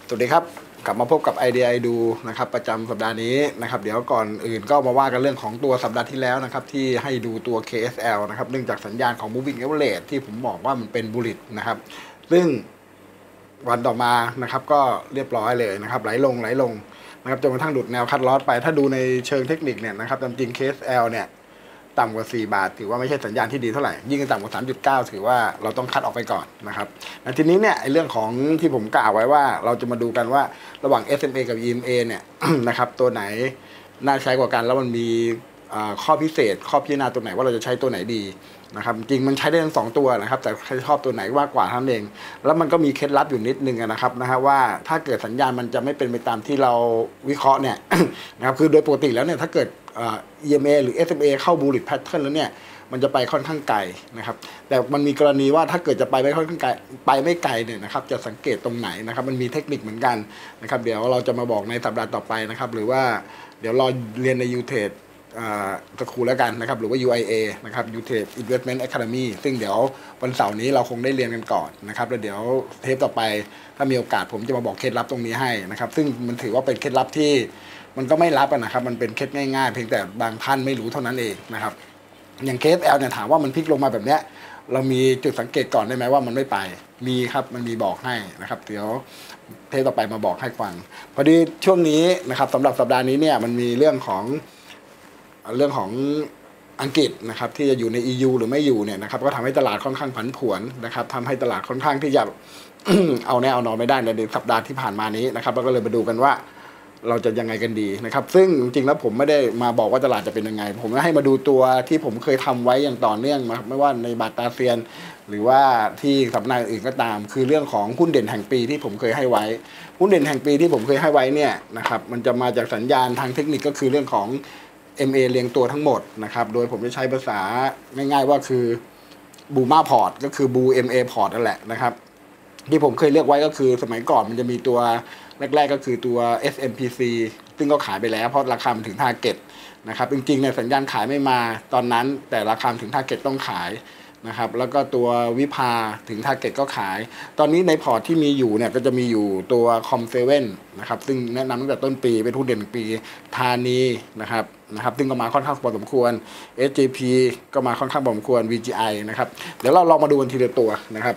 สวัสดีครับกลับมาพบกับไอเดียไอดูนะครับประจำสัปดาห์นี้นะครับเดี๋ยวก่อนอื่นก็มาว่ากันเรื่องของตัวสัปดาห์ที่แล้วนะครับที่ให้ดูตัว KSL นะครับเนื่องจากสัญญาณของ Moving Average ที่ผมบอกว่ามันเป็นบุลลิตนะครับซึ่งวันต่อมานะครับก็เรียบร้อยเลยนะครับไหลลงนะครับจนกระทั่งหลุดแนวคัดลอสไปถ้าดูในเชิงเทคนิคเนี่ยนะครับตามจริง KSL เนี่ยต่ำกว่า4 บาทถือว่าไม่ใช่สัญญาณที่ดีเท่าไหร่ยิ่งต่ำกว่า 3.9 ถือว่าเราต้องคัดออกไปก่อนนะครับทีนี้เนี่ยเรื่องของที่ผมกล่าวไว้ว่าเราจะมาดูกันว่าระหว่าง SMA กับ EMA เนี่ย นะครับตัวไหนน่าใช้กว่ากันแล้วมันมีข้อพิเศษข้อพิจารณาตัวไหนว่าเราจะใช้ตัวไหนดีนะครับจริงมันใช้ได้ทั้ง2ตัวนะครับแต่ใครชอบตัวไหนมากกว่าท่านเองแล้วมันก็มีเคล็ดลับอยู่นิดนึงนะครับว่าถ้าเกิดสัญญาณมันจะไม่เป็นไปตามที่เราวิเคราะห์เนี่ย นะครับคือโดยปกติแล้วเนี่ยถ้าเกิดEMA หรือ SMA เข้า bullish pattern แล้วเนี่ยมันจะไปค่อนข้างไกลนะครับแต่มันมีกรณีว่าถ้าเกิดจะไปไม่ค่อนข้างไกลไปไม่ไกลเนี่ยนะครับจะสังเกตตรงไหนนะครับมันมีเทคนิคเหมือนกันนะครับเดี๋ยวเราจะมาบอกในสัปดาห์ต่อไปนะครับหรือว่าเดี๋ยวรอเรียนใน UTrade ตะคูแล้วกันนะครับหรือว่า UIA นะครับ UTrade Investment Academy ซึ่งเดี๋ยววันเสาร์นี้เราคงได้เรียนกันก่อนนะครับแล้วเดี๋ยวเทปต่อไปถ้ามีโอกาสผมจะมาบอกเคล็ดลับตรงนี้ให้นะครับซึ่งมันถือว่าเป็นเคล็ดลับที่มันก็ไม่ลับนะครับมันเป็นเคล็ดง่ายๆเพียงแต่บางท่านไม่รู้เท่านั้นเองนะครับอย่าง KSL เนี่ยถามว่ามันพลิกลงมาแบบเนี้ยเรามีจุดสังเกตก่อนได้ไหมว่ามันไม่ไปมีครับมันมีบอกให้นะครับเดี๋ยวเทปต่อไปมาบอกให้ฟังพอดีช่วงนี้นะครับสำหรับสัปดาห์นี้เนี่ยมันมีเรื่องของอังกฤษนะครับที่จะอยู่ใน EU หรือไม่อยู่เนี่ยนะครับก็ทำให้ตลาดค่อนข้างผันผวนนะครับทำให้ตลาดค่อนข้างที่จะ เอาแน่เอานอนไม่ได้ในสัปดาห์ที่ผ่านมานี้นะครับเราก็เลยมาดูกันว่าเราจะยังไงกันดีนะครับซึ่งจริงๆแล้วผมไม่ได้มาบอกว่าตลาดจะเป็นยังไงผมให้มาดูตัวที่ผมเคยทำไว้อย่างต่อเนื่องมาไม่ว่าในบาตาเซียนหรือว่าที่สัปดาห์อื่นก็ตามคือเรื่องของหุ้นเด่นแห่งปีที่ผมเคยให้ไว้หุ้นเด่นแห่งปีที่ผมเคยให้ไว้เนี่ยนะครับมันจะมาจากสัญญาณทางเทคนิคก็คือเรื่องของ MA เรียงตัวทั้งหมดนะครับโดยผมจะใช้ภาษาง่ายๆว่าคือบูมาพอร์ตก็คือบู MA พอร์ตนั่นแหละนะครับที่ผมเคยเลือกไว้ก็คือสมัยก่อนมันจะมีตัวแรกๆก็คือตัว SMPC ซึ่งก็ขายไปแล้วเพราะราคามันถึงทาร์เก็ตนะครับจริงๆเนี่ยสัญญาณขายไม่มาตอนนั้นแต่ราคาถึงทาร์เก็ตต้องขายนะครับแล้วก็ตัววิภาถึงทาร์เก็ตก็ขายตอนนี้ในพอร์ตที่มีอยู่เนี่ยก็จะมีอยู่ตัวคอมเซเว่นนะครับซึ่งแนะนำตั้งแต่ต้นปีเป็นหุ้นเด่นปีธานีนะครับซึ่งก็มาค่อนข้างพอสมควร SJP ก็มาค่อนข้างพอสมควร VGI นะครับเดี๋ยวเราลองมาดูกันทีละตัวนะครับ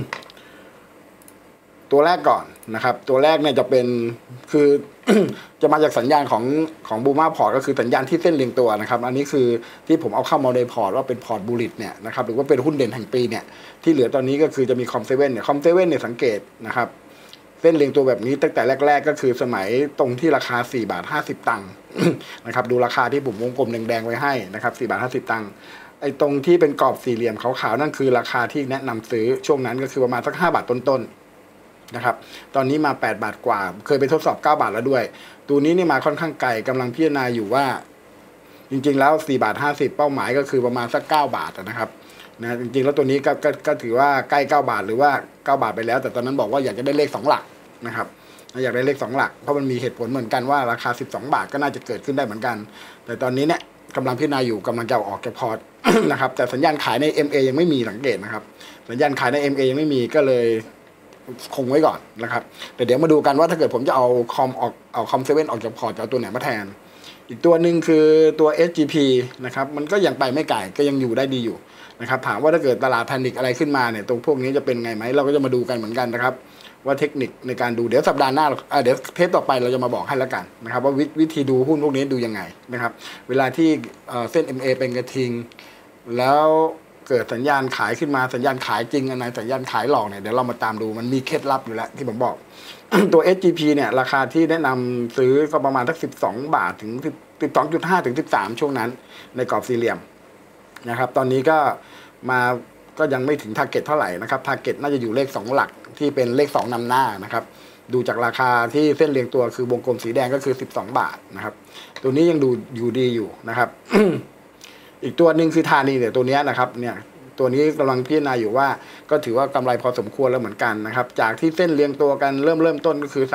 ตัวแรกก่อนนะครับตัวแรกเนี่ยจะเป็นคือ จะมาจากสัญญาณของบูมาพอร์ตก็คือสัญญาณที่เส้นเรียงตัวนะครับอันนี้คือที่ผมเอาเข้ามาในพอร์ตว่าเป็นพอร์ตบูลลิตเนี่ยนะครับหรือว่าเป็นหุ้นเด่นแห่งปีเนี่ยที่เหลือตอนนี้ก็คือจะมีคอมเซเว่นเนี่ยคอมเซเว่นเนี่ยสังเกตนะครับเส้นเรียงตัวแบบนี้ตั้งแต่แรกๆก็คือสมัยตรงที่ราคา4 บาท 50 ตังค์ นะครับดูราคาที่ผมวงกลมแดงๆไว้ให้นะครับ4 บาท 50 ตังค์ไอ้ตรงที่เป็นกรอบสี่เหลี่ยมขาวๆนั่นคือราคาที่แนะนำซื้อช่วงนั้นก็คือประมาณสัก5 บาทต้นๆนะครับตอนนี้มา8 บาทกว่าเคยไปทดสอบ9 บาทแล้วด้วยตัวนี้นี่มาค่อนข้างไกลกำลังพิจารณาอยู่ว่าจริงๆแล้ว4 บาท 50เป้าหมายก็คือประมาณสัก9 บาทนะครับนะจริงๆแล้วตัวนี้ก็ถือว่าใกล้9 บาทหรือว่า9 บาทไปแล้วแต่ตอนนั้นบอกว่าอยากจะได้เลข2 หลักนะครับอยากได้เลข2 หลักเพราะมันมีเหตุผลเหมือนกันว่าราคา12 บาทก็น่าจะเกิดขึ้นได้เหมือนกันแต่ตอนนี้เนี่ยกำลังพิจารณาอยู่กำลังจะออกจากพอร์ต นะครับแต่สัญญาณขายใน MA ยังไม่มีสังเกตนะครับสัญญาณขายใน MA ยังไม่มีก็เลยคงไว้ก่อนนะครับแต่เดี๋ยวมาดูกันว่าถ้าเกิดผมจะเอาคอมเซเว่นออกจากพอร์ตจะเอาตัวไหนมาแทนอีกตัวหนึ่งคือตัว SGP นะครับมันก็ยังไปไม่ไกลก็ยังอยู่ได้ดีอยู่นะครับถามว่าถ้าเกิดตลาดแพนิคอะไรขึ้นมาเนี่ยตรงพวกนี้จะเป็นไงไหมเราก็จะมาดูกันเหมือนกันนะครับว่าเทคนิคในการดูเดี๋ยวสัปดาห์หน้าเดี๋ยวเทปต่อไปเราจะมาบอกให้แล้วกันนะครับว่าวิธีดูหุ้นพวกนี้ดูยังไงนะครับเวลาที่เส้น MA เป็นกระทิงแล้วเกิดสัญญาณขายขึ้นมาสัญญาณขายจริงอะไรสัญญาณขายหลอกเนี่ยเดี๋ยวเรามาตามดูมันมีเคล็ดลับอยู่แล้วที่ผมบอก ตัว SGP เนี่ยราคาที่แนะนำซื้อก็ประมาณสัก12 บาทถึง12.5 ถึง 13ช่วงนั้นในกรอบสี่เหลี่ยมนะครับตอนนี้ก็ยังไม่ถึงทาร์เก็ตเท่าไหร่นะครับทาร์เก็ตน่าจะอยู่เลข2 หลักที่เป็นเลข2นำหน้านะครับดูจากราคาที่เส้นเรียงตัวคือวงกลมสีแดงก็คือ12 บาทนะครับตัวนี้ยังดูอยู่ดีอยู่นะครับ อีกตัวหนึ่งคือธานีเนี่ยตัวนี้นะครับเนี่ยตัวนี้กำลังพิจารณาอยู่ว่าก็ถือว่ากำไรพอสมควรแล้วเหมือนกันนะครับจากที่เส้นเรียงตัวกันเริ่มต้นก็คือ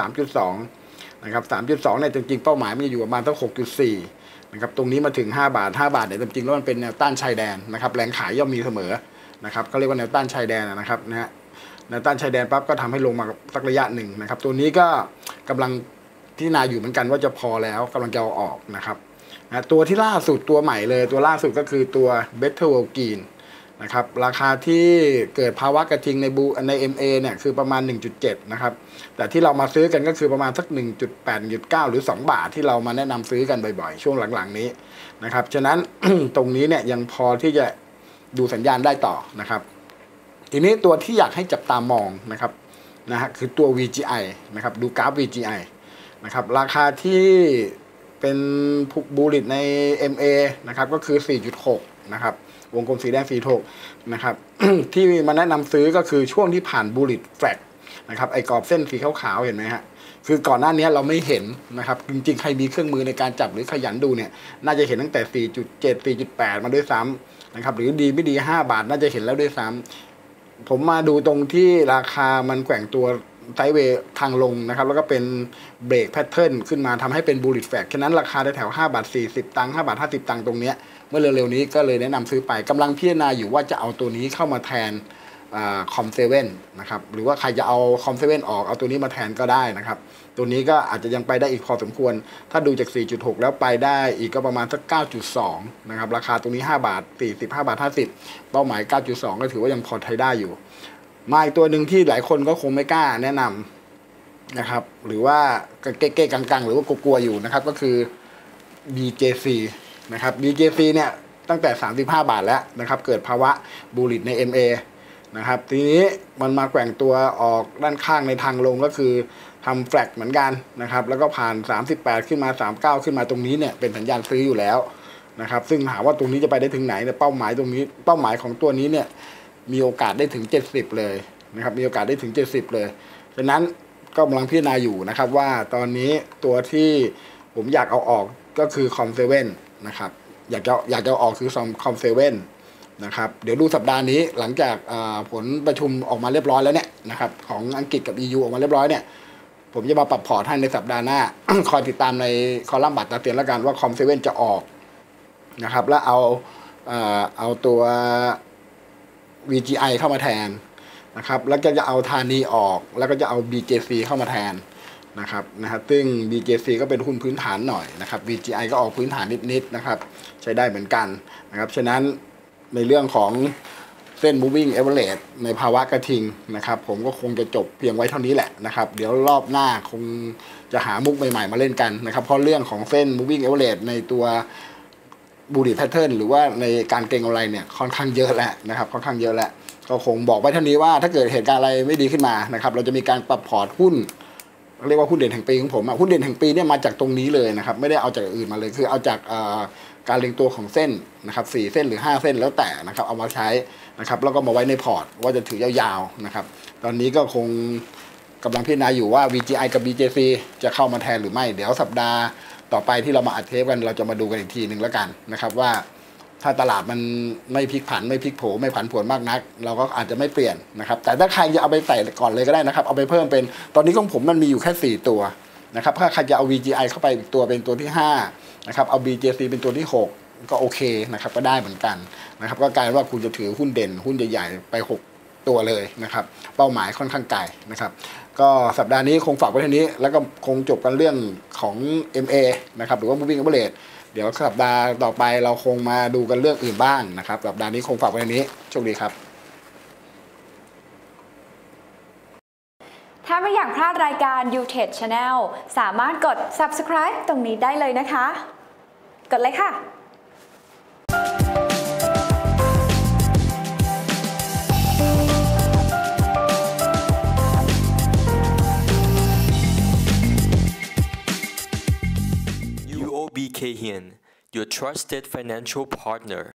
3.2 นะครับ 3.2 เนี่ยจริงๆเป้าหมายมันอยู่ประมาณตั้ง 6.4 นะครับตรงนี้มาถึง5 บาทเนี่ยจริงๆแล้วมันเป็นแนวต้านชายแดนนะครับแรงขายย่อมมีเสมอนะครับเขาเรียกว่าแนวต้านชายแดนนะครับนะฮะแนวต้านชายแดนปั๊บก็ทำให้ลงมาสักระยะหนึ่งนะครับตัวนี้ก็กำลังที่นาอยู่เหมือนกันว่าจะพอแล้วกำลังจะเอาออกนะครับตัวที่ล่าสุดตัวใหม่เลยตัวล่าสุดก็คือตัว Better World Green นะครับราคาที่เกิดภาวะกระทิงใน MA เนี่ยคือประมาณ 1.7 นะครับแต่ที่เรามาซื้อกันก็คือประมาณสัก 1.8 1.9 หรือ 2 บาทที่เรามาแนะนำซื้อกันบ่อยๆช่วงหลังๆนี้นะครับฉะนั้น ตรงนี้เนี่ยยังพอที่จะดูสัญญาณได้ต่อนะครับทีนี้ตัวที่อยากให้จับตามองนะครับคือตัว VGI นะครับดูกราฟ VGI นะครับราคาที่เป็นบูลลิตใน MA นะครับก็คือ 4.6 นะครับวงกลมสีแดง4.6 นะครับ ที่มาแนะนำซื้อก็คือช่วงที่ผ่านบูลลิตแฟลกนะครับไอ้กรอบเส้นสีขาวๆเห็นไหมฮะคือก่อนหน้านี้เราไม่เห็นนะครับจริงๆใครมีเครื่องมือในการจับหรือขยันดูเนี่ยน่าจะเห็นตั้งแต่ 4.7 4.8 มาด้วยซ้ำนะครับหรือดีไม่ดี5 บาทน่าจะเห็นแล้วด้วยซ้ำผมมาดูตรงที่ราคามันแกว่งตัวไซด์เวย์ทางลงนะครับแล้วก็เป็นเบรกแพทเทิร์นขึ้นมาทำให้เป็นบูลลิตแฟลกฉะนั้นราคาแถว5 บาท 40 ตังค์5 บาท 50 ตังค์ตรงเนี้ยเมื่อเร็วๆนี้ก็เลยแนะนำซื้อไปกำลังพิจารณาอยู่ว่าจะเอาตัวนี้เข้ามาแทนคอมเซเว่นนะครับหรือว่าใครจะเอาคอมเซเว่นออกเอาตัวนี้มาแทนก็ได้นะครับตัวนี้ก็อาจจะยังไปได้อีกพอสมควรถ้าดูจาก 4.6 แล้วไปได้อีกก็ประมาณสัก 9.2 นะครับราคาตรงนี้5 บาท 40 5 บาท 50เป้าหมาย 9.2 ก็ถือว่ายังพอใช้ได้อยู่มาอีกตัวหนึ่งที่หลายคนก็คงไม่กล้าแนะนำนะครับหรือว่าเก๊ๆกังๆหรือว่ากลัวๆอยู่นะครับก็คือ BJC นะครับ BJC เนี่ยตั้งแต่35 บาทแล้วนะครับเกิดภาวะบูลลิตใน MA นะครับทีนี้มันมาแกว่งตัวออกด้านข้างในทางลงก็คือทำแฟลกเหมือนกันนะครับแล้วก็ผ่าน38ขึ้นมา39ขึ้นมาตรงนี้เนี่ยเป็นสัญญาณซื้ออยู่แล้วนะครับซึ่งถามว่าตรงนี้จะไปได้ถึงไหนเนี่ยเป้าหมายตรงนี้เป้าหมายของตัวนี้เนี่ยมีโอกาสได้ถึง70เลยนะครับมีโอกาสได้ถึง70เลยฉะนั้นก็กำลังพิจารณาอยู่นะครับว่าตอนนี้ตัวที่ผมอยากเอาออกก็คือคอมเซเว่นนะครับอยากจะออกคือคอมเซเว่นนะครับเดี๋ยวดูสัปดาห์นี้หลังจากผลประชุมออกมาเรียบร้อยแล้วเนี่ยนะครับของอังกฤษกับ EU ออกมาเรียบร้อยเนี่ยผมจะมาปรับพอร์ตให้ในสัปดาห์หน้า คอยติดตามในคอลัมน์บัตรตาเตือนแล้วกันว่าคอมเซเว่นจะออกนะครับแล้วเอาตัว VGI เข้ามาแทนนะครับแล้วก็จะเอาธานีออกแล้วก็จะเอา BJC เข้ามาแทนนะครับซึ่ง BJC ก็เป็นหุ้นพื้นฐานหน่อยนะครับ VGI ก็ออกพื้นฐานนิดๆนะครับใช้ได้เหมือนกันนะครับฉะนั้นในเรื่องของเส้น moving average ในภาวะกระทิงนะครับผมก็คงจะจบเพียงไว้เท่านี้แหละนะครับเดี๋ยวรอบหน้าคงจะหามุกใหม่ๆมาเล่นกันนะครับเพราะเรื่องของเส้น moving average ในตัวบูลลิตแพทเทิร์นหรือว่าในการเก็งอะไรเนี่ยค่อนข้างเยอะแล้วนะครับค่อนข้างเยอะแล้วก็คงบอกไว้เท่านี้ว่าถ้าเกิดเหตุการณ์อะไรไม่ดีขึ้นมานะครับเราจะมีการปรับพอร์ตหุ้นเรียกว่าหุ้นเด่นแห่งปีของผมหุ้นเด่นแห่งปีเนี่ยมาจากตรงนี้เลยนะครับไม่ได้เอาจากอื่นมาเลยคือเอาจากการเรียงตัวของเส้นนะครับ4เส้นหรือ5เส้นแล้วแต่นะครับเอามาใช้นะครับแล้วก็มาไว้ในพอร์ตว่าจะถือยาวๆนะครับตอนนี้ก็คงกำลังพิจารณาอยู่ว่า VGI กับ BJC จะเข้ามาแทนหรือไม่เดี๋ยวสัปดาห์ต่อไปที่เรามาอัดเทปกันเราจะมาดูกันอีกทีหนึ่งแล้วกันนะครับว่าถ้าตลาดมันไม่พลิกผันไม่พลิกโผไม่ผันผวนมากนักเราก็อาจจะไม่เปลี่ยนนะครับแต่ถ้าใครจะเอาไปใส่ก่อนเลยก็ได้นะครับเอาไปเพิ่มเป็นตอนนี้ของผมมันมีอยู่แค่4ตัวนะครับถ้าใครจะเอา VGI เข้าไปอีกตัวเป็นตัวที่5นะครับเอา BJC เป็นตัวที่6ก็โอเคนะครับก็ได้เหมือนกันนะครับก็กลายว่าคุณจะถือหุ้นเด่นหุ้นใหญ่ๆไป6ตัวเลยนะครับเป้าหมายค่อนข้างไกลนะครับก็สัปดาห์นี้คงฝากไว้เท่านี้แล้วก็คงจบกันเรื่องของ MA นะครับหรือว่า Moving Average เดี๋ยวสัปดาห์ต่อไปเราคงมาดูกันเรื่องอื่นบ้างนะครับสัปดาห์นี้คงฝากไว้เท่านี้โชคดีครับถ้าไม่อยากพลาดรายการ UTech Channel สามารถกด Subscribe ตรงนี้ได้เลยนะคะกดเลยค่ะ UOB Kay Hian, your trusted financial partner.